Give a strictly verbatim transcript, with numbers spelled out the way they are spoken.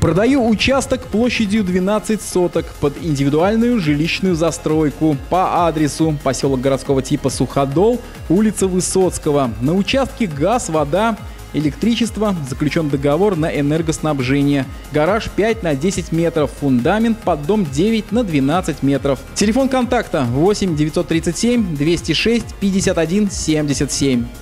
Продаю участок площадью двенадцать соток под индивидуальную жилищную застройку по адресу поселок городского типа Суходол, улица Высоцкого. На участке газ, вода, электричество, заключен договор на энергоснабжение. Гараж пять на десять метров, фундамент под дом девять на двенадцать метров. Телефон контакта восемь девятьсот тридцать семь двести шесть пятьдесят один семьдесят семь.